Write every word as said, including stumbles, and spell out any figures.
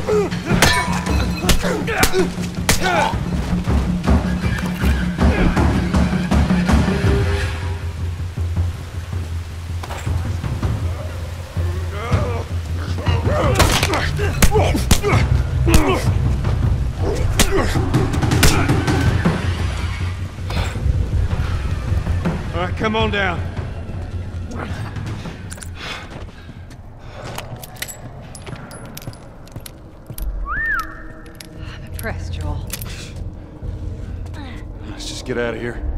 All right, come on down. I'm impressed, Joel. Let's just get out of here.